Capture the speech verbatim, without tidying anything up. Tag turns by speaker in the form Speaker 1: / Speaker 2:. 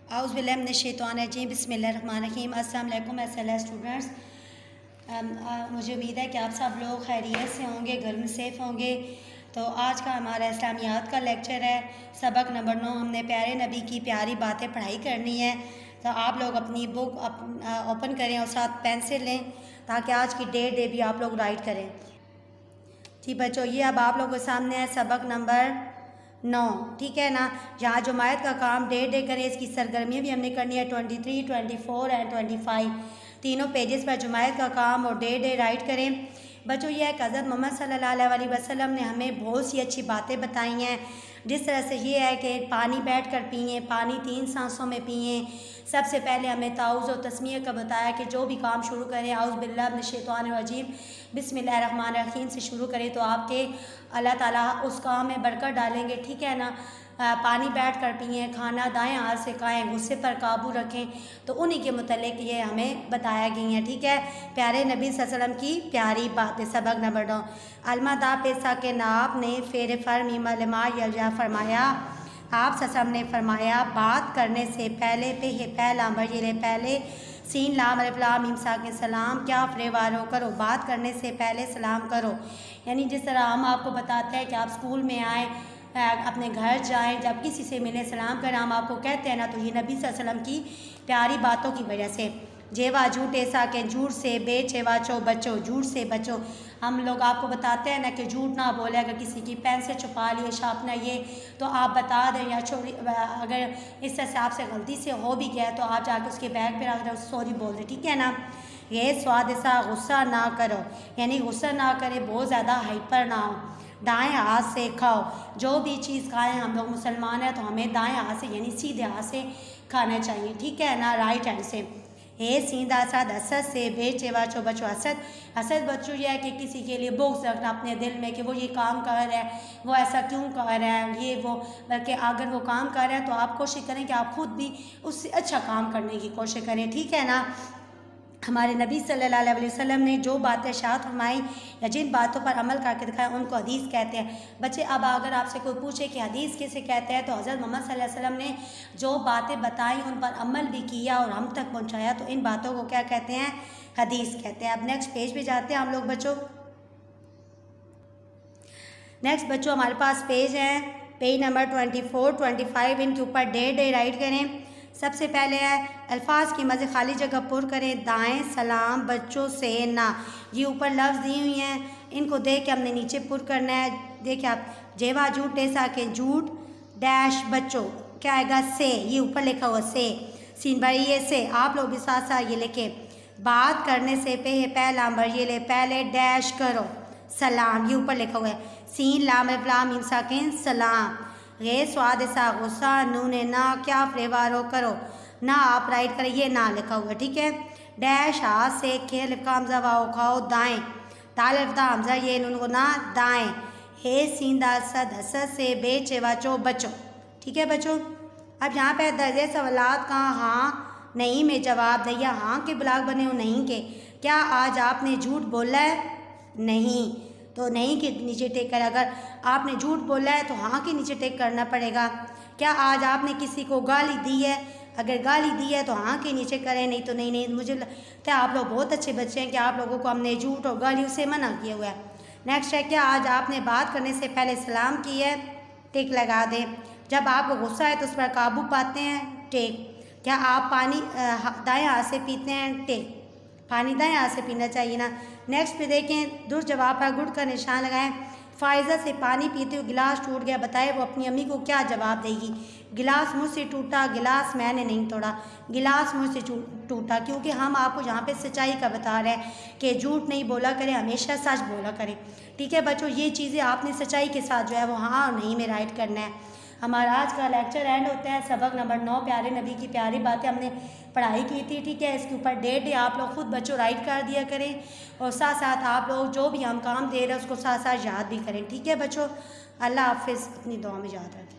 Speaker 1: औज़ुबिल्लाहिमिनश्शैतानिर्रजीम बिस्मिल्लाहिर्रहमानिर्रहीम। अस्सलाम वालेकुम एसएलएस स्टूडेंट्स। मुझे उम्मीद है कि आप सब लोग खैरियत से होंगे, घर में सेफ़ होंगे। तो आज का हमारा इस्लामियात का लेक्चर है, सबक नंबर नौ। हमने प्यारे नबी की प्यारी बातें पढ़ाई करनी है। तो आप लोग अपनी बुक ओपन करें और साथ पेंसिल लें ताकि आज की डेट डे भी आप लोग राइट करें। ठीक बच्चों, ये अब आप लोगों के सामने है सबक नंबर नौ, ठीक है ना। यहाँ जुमायत का काम डे डे करें, इसकी सरगर्मियाँ भी हमने करनी है twenty three twenty four and twenty five तीनों पेजेस पर जुमायत का काम और डे डे राइट करें। बच्चों, यह है कि हज़रत मोहम्मद सल्लल्लाहु अलैहि वसल्लम ने हमें बहुत सी अच्छी बातें बताई हैं। जिस तरह से ये है कि पानी बैठ कर पिए, पानी तीन सांसों में पिए। सबसे पहले हमें ताउज़ और तस्मीह का बताया कि जो भी काम शुरू करें औज़ बिल्लाहि मिनश शैतानिर रजीम बिस्मिल्लाहिर्रहमानिर्रहीम से शुरू करें तो आपके अल्लाह ताला उस काम में बरकत डालेंगे, ठीक है ना। आ, पानी बैठ कर पिए, खाना दाएं हाथ से खाएं, गुस्से पर काबू रखें। तो उन्हीं के मुतल्लिक़ ये हमें बताया गई हैं, ठीक है। प्यारे नबी सल्लल्लाहु अलैहि वसल्लम की प्यारी बातें। सबक नंबर नौ। अलमदा पेशा के नाब ने फेर फरमी मलमा यलजा फरमाया, आप ससम ने फरमाया बात करने से पहले पे है पहला मर्जिले पहले सीन लाम अलिफ्लाम इमसा के सलाम, क्या फ्रेवारो करो, बात करने से पहले सलाम करो। यानी जिस तरह हम आपको बताते हैं कि आप स्कूल में आए, अपने घर जाएं, जब किसी से मिले सलाम करें, हम आपको कहते हैं ना, तो ये नबी सल्लल्लाहु अलैहि वसल्लम की प्यारी बातों की वजह से। जेवा झूठ ऐसा के झूठ से बेचेवा चो बचो, झूठ से बचो। हम लोग आपको बताते हैं ना कि झूठ ना बोले, अगर किसी की पेन से छुपा लिए शार्पनर ये तो आप बता दें, या चोरी अगर इस तरह से आपसे गलती से हो भी गया तो आप जाकर उसके बैग पर अगर सॉरी बोल दें, ठीक है ना। ये स्वाद ऐसा गुस्सा ना करो, यानी गुस्सा ना करे, बहुत ज़्यादा हाइपर ना हो। दाएं हाथ से खाओ, जो भी चीज़ खाएं, हम लोग मुसलमान हैं तो हमें दाएं हाथ से यानी सीधे हाथ से खाना चाहिए, ठीक है ना, राइट हैंड से। हे सीधा साध असद से बेचेवा चो बचो। असद असद बच्चों यह है कि किसी के लिए बुग़्ज़ रखना अपने दिल में कि वो ये काम कर रहा है, वो ऐसा क्यों कर रहा है, ये वो। बल्कि अगर वो काम कर रहा है तो आप कोशिश करें कि आप खुद भी उससे अच्छा काम करने की कोशिश करें, ठीक है ना। हमारे नबी सल्लल्लाहु अलैहि वसल्लम ने जो बातें शात फरमाई या जिन बातों पर अमल करके दिखाया उनको हदीस कहते हैं। बच्चे, अब अगर आपसे कोई पूछे कि हदीस किसे कहते हैं तो हज़रत मोहम्मद सल्लल्लाहु अलैहि वसल्लम ने जो बातें बताई उन पर अमल भी किया और हम तक पहुँचाया, तो इन बातों को क्या कहते हैं, हदीस कहते हैं। अब नेक्स्ट पेज पे जाते हैं हम लोग बच्चों। नेक्स्ट बच्चों हमारे पास पेज है, page number twenty four twenty five इनके ऊपर डे डे राइट करें। सबसे पहले है अल्फाज की मज़े खाली जगह पुर करें, दाएं सलाम बच्चों से ना। ये ऊपर लफ्ज़ दी हुई हैं, इनको देख के हमने नीचे पुर करना है। देखिए आप, जेवा झूठ टेसा के झूठ डैश बच्चों, क्या आएगा, से। ये ऊपर लिखा हुआ से, सीन बारी ये से। आप लोग भी साथ साथ ये लिखे, बात करने से पे पहला मर ये ले पहले डैश करो सलाम, ये ऊपर लिखा हुआ है। सीन लाम फ्लाम इमसा के सलाम। गे स्वाद सा गुस्सा नूने ना, क्या फ्लेवारो करो ना, आप राइट करें, ये ना लिखा हुआ है, ठीक है। डैश हाथ से खेल कामजा वाओ खाओ दाएं, ताल हमजा ये उनको ना दाएं। हे सींदा सद हसद से बेचे वाचो बचो, ठीक है बच्चों। अब यहाँ पे दर्जे सवालात का हाँ नहीं में जवाब दें, या हाँ के ब्लॉक बने हो नहीं के। क्या आज आपने झूठ बोला है, नहीं, तो नहीं के नीचे टेक कर। अगर आपने झूठ बोला है तो हाँ के नीचे टेक करना पड़ेगा। क्या आज आपने किसी को गाली दी है, अगर गाली दी है तो हाँ के नीचे करें, नहीं तो नहीं नहीं। मुझे लगता है आप लोग बहुत अच्छे बच्चे हैं कि आप लोगों को हमने झूठ और गालियों से मना किया हुआ है। नेक्स्ट है, क्या आज आपने बात करने से पहले सलाम की है, टेक लगा दें। जब आपको गुस्सा है तो उस पर काबू पाते हैं, टेक। क्या आप पानी दाएँ हाथ से पीते हैं, टेक, पानी दाएं हाथ से पीना चाहिए ना। नेक्स्ट पे देखें, दुर जवाब पर गुड़ का निशान लगाएं। फ़ायज़ा से पानी पीते हुए गिलास टूट गया, बताए वो अपनी अम्मी को क्या जवाब देगी। गिलास मुझसे टूटा, गिलास मैंने नहीं तोड़ा, गिलास मुझसे टूटा। क्योंकि हम आपको यहाँ पे सच्चाई का बता रहे हैं कि झूठ नहीं बोला करें, हमेशा सच बोला करें, ठीक है बच्चों। ये चीज़ें आपने सच्चाई के साथ जो है वो हाँ और नहीं में राइट करना है। हमारा आज का लेक्चर एंड होता है। सबक नंबर नौ, प्यारे नबी की प्यारी बातें हमने पढ़ाई की थी, ठीक है। इसके ऊपर डेट डे आप लोग खुद बच्चों राइट कर दिया करें, और साथ साथ आप लोग जो भी हम काम दे रहे हैं उसको साथ साथ याद भी करें, ठीक है बच्चों। अल्लाह हाफिज़, अपनी दुआ में याद रखें।